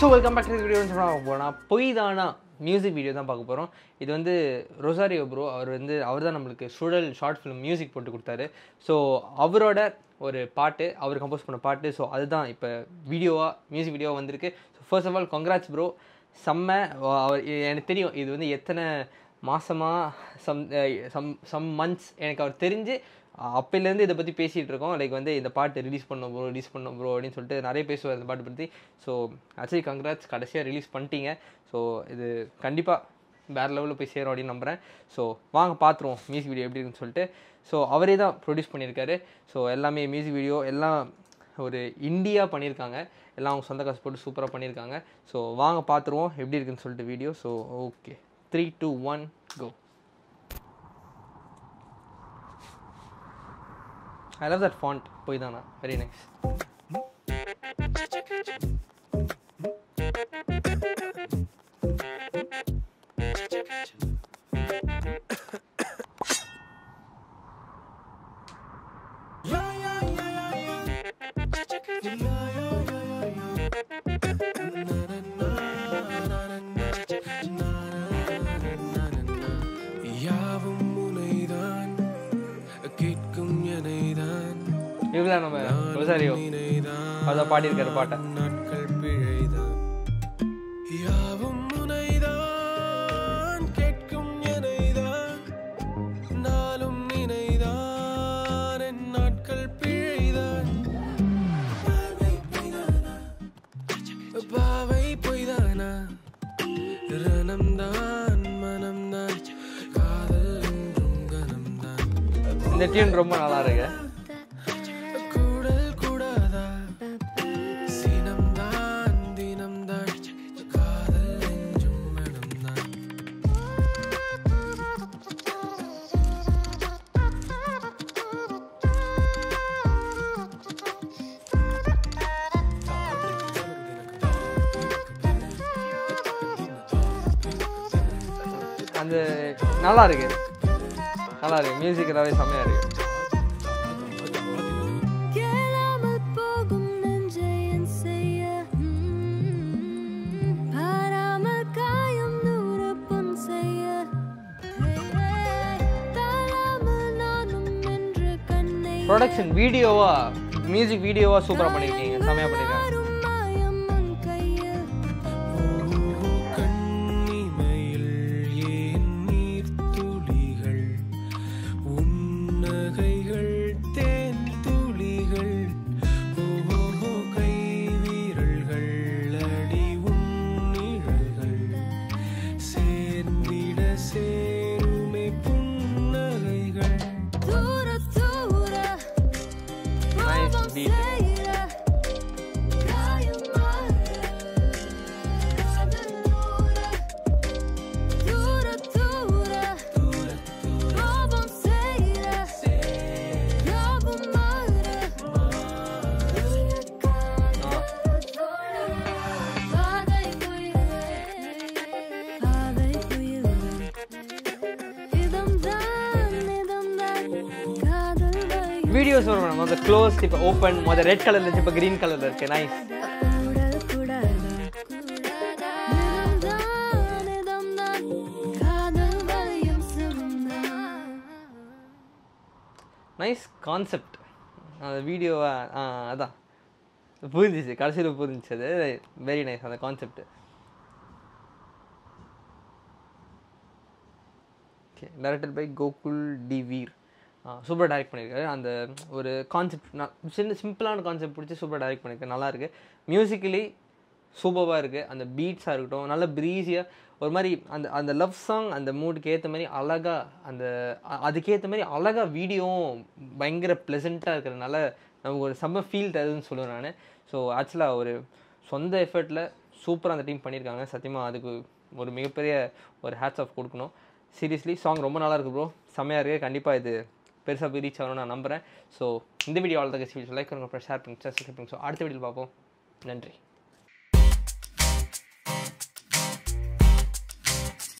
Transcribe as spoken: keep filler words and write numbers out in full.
So welcome back to this video. Poidhana music video தான் பார்க்க போறோம். இது வந்து Rozario bro அவர் வந்து அவர்தான் நமக்கு ஸ்டூடல் ஷார்ட் ஃபிலிம் மியூசிக் போட்டு கொடுத்தாரு. ஸோ அவரோட ஒரு பாட்டு அவர் கம்போஸ் பண்ண பாட்டு. ஸோ அதுதான் இப்போ வீடியோவா மியூசிக் வீடியோவா வந்திருக்கு. So first of all congrats bro. செம்ம. அவர் எனக்கு தெரியும் இது வந்து எத்தனை மாசமா சம் சம் சம் மந்த்ஸ் எனக்கு அவர் தெரிஞ்சு அப்போலேருந்து இதை பற்றி பேசிகிட்டு இருக்கோம். லைக் வந்து இந்த பாட்டு ரிலீஸ் பண்ணோம் ப்ரோ ரிலீஸ் பண்ணோம் ப்ரோ அப்படின்னு சொல்லிட்டு நிறைய பேசுவார் இந்த பாட்டு பற்றி. ஸோ ஆக்சுவலி கங்க்ராட்ஸ், கடைசியாக ரிலீஸ் பண்ணிட்டீங்க. ஸோ இது கண்டிப்பாக வேறு லெவலில் போய் சேரும் அப்படின்னு நம்புகிறேன். ஸோ வாங்க பார்த்துருவோம் மியூசிக் வீடியோ எப்படி இருக்குன்னு சொல்லிட்டு. ஸோ அவரே தான் ப்ரொடியூஸ் பண்ணியிருக்காரு. ஸோ எல்லாமே மியூசிக் வீடியோ எல்லாம் ஒரு இண்டியா பண்ணியிருக்காங்க. எல்லாம் அவங்க சொந்த காசு போட்டு சூப்பராக பண்ணியிருக்காங்க. ஸோ வாங்க பார்த்துருவோம் எப்படி இருக்குன்னு சொல்லிட்டு video. So okay, three two one go. I love that font, Poidhana. Very nice. இவங்களா நம்ம Rozario அதான் பாடியிருக்காரு பாட்டை. நாட்கள் பிழைதான் யாவும் முனைதான் கேட்கும் எனைதான் நாளும் நினைதான் என் நாட்கள் பிழைதான் பாவை பொய்தானா ரணம்தான் மனம்தான் காதல் என்றும் கனம்தான். இந்த டியூன் ரொம்ப நல்லா இருக்கு. அந்த நல்லா இருக்கு நல்லா இருக்கு மியூசிக் எல்லாமே செம்மையா இருக்கு. ப்ரொடக்ஷன் வீடியோவா மியூசிக் வீடியோவா சூப்பரா பண்ணிருக்கீங்க, செம்மையா பண்ணிருக்காங்க. வீடியோஸ் வரும் நம்ம அந்த க்ளோஸ் இப்போ ஓப்பன் மொதல் ரெட் கலர்ல இருந்து இப்போ கிரீன் கலர்ல இருக்கு. நைஸ். Nice concept. அந்த வீடியோவை அதான் புரிஞ்சிச்சு, கடைசியில் புரிஞ்சிச்சு. அது வெரி நைஸ் அந்த concept. Okay, directed by Gokul T Veer. சூப்பராக டைரக்ட் பண்ணியிருக்காரு. அந்த ஒரு கான்செப்ட் நான் சின்ன சிம்பிளான கான்செப்ட் பிடிச்சி சூப்பராக டைரக்ட் பண்ணியிருக்கேன். நல்லாயிருக்கு. மியூசிக்கலி சூப்பராக இருக்குது. அந்த பீட்ஸாக இருக்கட்டும் நல்ல ப்ரீஸியாக ஒரு மாதிரி அந்த அந்த லவ் சாங் அந்த மூடுக்கு ஏற்ற மாதிரி அழகாக அந்த அதுக்கேற்ற மாதிரி அழகாக வீடியோவும் பயங்கர ப்ளசண்ட்டாக இருக்கிறதுனால நமக்கு ஒரு செம்ம ஃபீல் தருதுன்னு சொல்லுவேன் நான். ஸோ ஆக்சுவலாக ஒரு சொந்த எஃபர்ட்டில் சூப்பராக அந்த டீம் பண்ணியிருக்காங்க. சத்தியமாக அதுக்கு ஒரு மிகப்பெரிய ஒரு ஹேட்ஸ் ஆஃப் கொடுக்கணும். சீரியஸ்லி சாங் ரொம்ப நல்லா இருக்குது ப்ரோ, செம்மையாக இருக்குது. கண்டிப்பாக இது பெருசாக போய் ரீச் ஆகணும்னு நான் நம்புகிறேன். ஸோ இந்த வீடியோ அவ்வளோ தான். லைக் பண்ணுங்க, ஷேர் பண்ணுங்க, சப்ஸ்கிரைப் பண்ணுங்க. ஸோ அடுத்த வீடியோவில் பார்ப்போம். நன்றி.